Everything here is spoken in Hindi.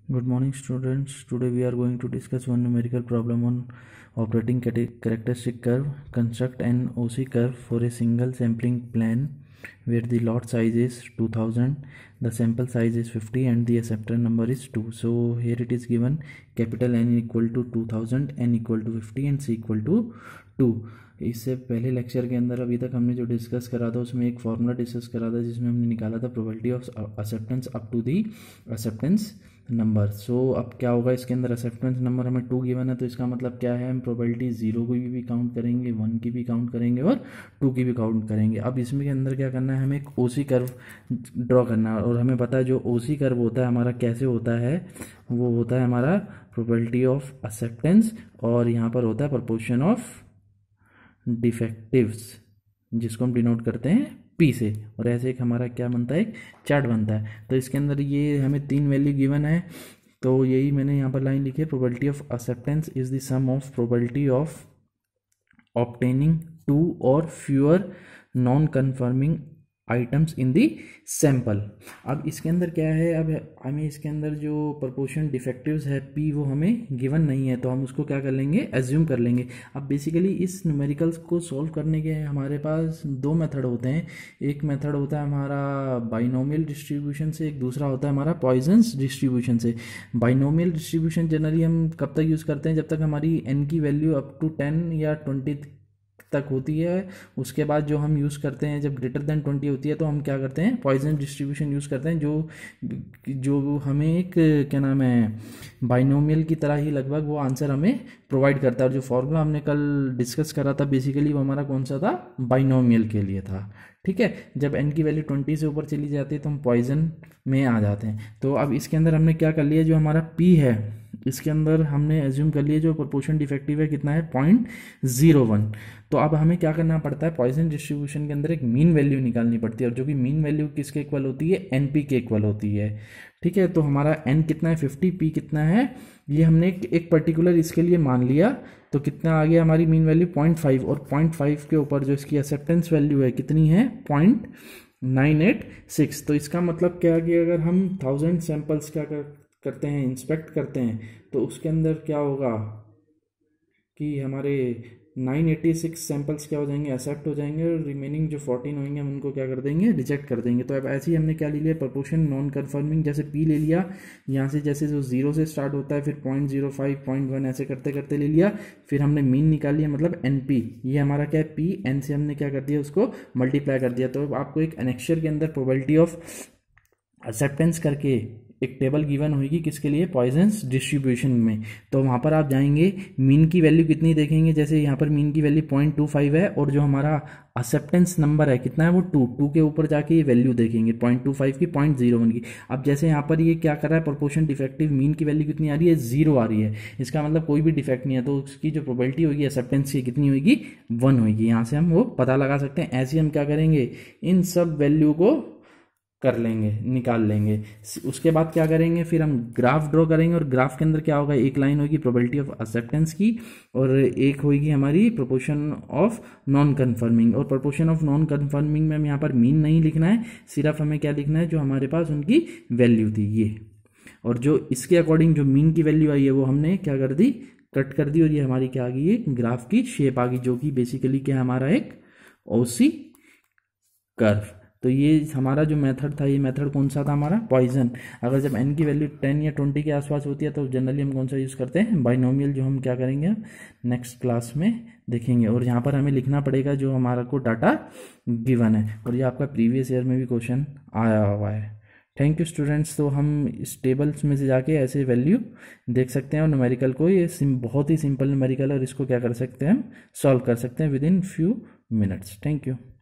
Good morning, students. Today we are going to discuss one numerical problem on operating characteristic curve. Construct an OC curve for a single sampling plan where the lot size is 2000, the sample size is 50 and the acceptor number is 2. So here it is given capital N equal to 2000, N equal to 50 and C equal to 2. इससे पहले लेक्चर के अंदर अभी तक हमने जो डिस्कस करा था उसमें एक फॉर्मूला डिस्कस करा था जिसमें हमने निकाला था probability of acceptance up to the acceptance number. So अब क्या होगा, इसके अंदर एक्सेप्टेंस नंबर हमें 2 गिवन है, तो इसका मतलब क्या है, हम प्रोबेबिलिटी 0 की भी काउंट करेंगे, 1 की भी काउंट करेंगे और 2 की भी काउंट करेंगे. अब इसमें के अंदर क्या करना है, हमें एक ओसी कर्व ड्रॉ करना है और हमें पता है जो ओसी कर्व होता है हमारा कैसे होता है, वो होता है हमारा प्रोबेबिलिटी ऑफ एक्सेप्टेंस और यहाँ पर होता है प्रोपोर्शन ऑफ डिफेक्टिव्स जिसको हम डिनोट करते हैं पी से. और ऐसे एक हमारा क्या बनता है, एक चार्ट बनता है. तो इसके अंदर ये हमें 3 वैल्यू गिवन है, तो यही मैंने यहाँ पर लाइन लिखी है, probability of acceptance is the sum of probability of obtaining 2 और fewer non conforming items in the sample. अब इसके अंदर क्या है, अब हमें इसके अंदर जो प्रोपोर्शन डिफेक्टिव्स है पी वो हमें गिवन नहीं है, तो हम उसको क्या कर लेंगे, एज्यूम कर लेंगे. अब बेसिकली इस न्यूमेरिकल्स को सॉल्व करने के हमारे पास 2 मेथड होते हैं. एक मेथड होता है हमारा बाइनोमियल डिस्ट्रीब्यूशन से, एक दूसरा होता है हमारा पॉइजन्स डिस्ट्रीब्यूशन से. बाइनोमियल डिस्ट्रीब्यूशन जनरली हम कब तक यूज़ करते हैं, जब तक हमारी एन की वैल्यू अप टू 10 या 20 तक होती है. उसके बाद जो हम यूज़ करते हैं जब ग्रेटर देन 20 होती है तो हम क्या करते हैं, पॉइजन डिस्ट्रीब्यूशन यूज़ करते हैं, जो हमें एक क्या नाम है बाइनोमियल की तरह ही लगभग वो आंसर हमें प्रोवाइड करता है. और जो फॉर्मूला हमने कल डिस्कस करा था बेसिकली वो हमारा कौन सा था, बाइनोमियल के लिए था. ठीक है, जब एन की वैल्यू 20 से ऊपर चली जाती है तो हम पॉइजन में आ जाते हैं. तो अब इसके अंदर हमने क्या कर लिया, जो हमारा पी है इसके अंदर हमने एज्यूम कर लिया जो प्रोपोर्शन डिफेक्टिव है कितना है, 0.01. तो अब हमें क्या करना पड़ता है, पॉइजन डिस्ट्रीब्यूशन के अंदर एक मीन वैल्यू निकालनी पड़ती है और जो कि मीन वैल्यू किसके इक्वल होती है, एनपी के इक्वल होती है. ठीक है, तो हमारा एन कितना है 50, पी कितना है, ये हमने एक पर्टिकुलर इसके लिए मान लिया. तो कितना आ गया हमारी मीन वैल्यू 0.5 और 0.5 के ऊपर जो इसकी एक्सेप्टेंस वैल्यू है कितनी है, 0.986. तो इसका मतलब क्या है कि अगर हम 1000 सैंपल्स क्या करते हैं, इंस्पेक्ट करते हैं, तो उसके अंदर क्या होगा कि हमारे 986 सैंपल्स क्या हो जाएंगे, एक्सेप्ट हो जाएंगे और रिमेनिंग जो 14 होंगे हम उनको क्या कर देंगे, रिजेक्ट कर देंगे. तो अब ऐसे ही हमने क्या ले लिया, प्रोपोर्शन नॉन कन्फर्मिंग, जैसे पी ले लिया, यहाँ से जैसे जो 0 से स्टार्ट होता है फिर 0.05, 0.1 ऐसे करते करते ले लिया. फिर हमने मीन निकाल लिया, मतलब एन पी, ये हमारा क्या है पी, एन से हमने क्या कर दिया, उसको मल्टीप्लाई कर दिया. तो अब आपको एक एनेक्चर के अंदर प्रोबेबिलिटी ऑफ एक्सेप्टेंस करके एक टेबल गिवन होगी किसके लिए, पॉइजन्स डिस्ट्रीब्यूशन में. तो वहाँ पर आप जाएंगे, मीन की वैल्यू कितनी देखेंगे, जैसे यहाँ पर मीन की वैल्यू 0.25 है और जो हमारा एक्सेप्टेंस नंबर है कितना है वो 2 के ऊपर जाके ये वैल्यू देखेंगे 0.25 की, 0.01 की. अब जैसे यहाँ पर ये क्या कर रहा है, प्रोपोर्शन डिफेक्टिव, मीन की वैल्यू कितनी आ रही है, 0 आ रही है, इसका मतलब कोई भी डिफेक्ट नहीं है, तो उसकी जो प्रोबेबिलिटी होगी एक्सेप्टेंस की कितनी होगी, 1 होगी. यहाँ से हम वो पता लगा सकते हैं. ऐसे हम क्या करेंगे, इन सब वैल्यू को कर लेंगे, निकाल लेंगे. उसके बाद क्या करेंगे, फिर हम ग्राफ ड्रॉ करेंगे और ग्राफ के अंदर क्या होगा, एक लाइन होगी प्रोबेबिलिटी ऑफ एक्सेप्टेंस की और एक होगी हमारी प्रोपोर्शन ऑफ नॉन कन्फर्मिंग. और प्रोपोर्शन ऑफ नॉन कन्फर्मिंग में हम यहाँ पर मीन नहीं लिखना है, सिर्फ हमें क्या लिखना है, जो हमारे पास उनकी वैल्यू थी ये, और जो इसके अकॉर्डिंग जो मीन की वैल्यू आई है वो हमने क्या कर दी, कट कर दी और ये हमारी क्या आ गई, एक ग्राफ की शेप आ गई, जो कि बेसिकली क्या हमारा एक ओसी कर्व. तो ये हमारा जो मेथड था, ये मेथड कौन सा था हमारा, पॉइजन. अगर जब एन की वैल्यू 10 या 20 के आसपास होती है तो जनरली हम कौन सा यूज़ करते हैं, बाइनोमियल, जो हम क्या करेंगे नेक्स्ट क्लास में देखेंगे. और यहाँ पर हमें लिखना पड़ेगा जो हमारा को डाटा गिवन है, और ये आपका प्रीवियस ईयर में भी क्वेश्चन आया हुआ है. Thank you students. तो हम इस टेबल्स में से जाके ऐसे वैल्यू देख सकते हैं और न्यूमेरिकल को, ये बहुत ही सिंपल न्यूमेरिकल है और इसको क्या कर सकते हैं, हम सॉल्व कर सकते हैं with in few minutes. Thank you.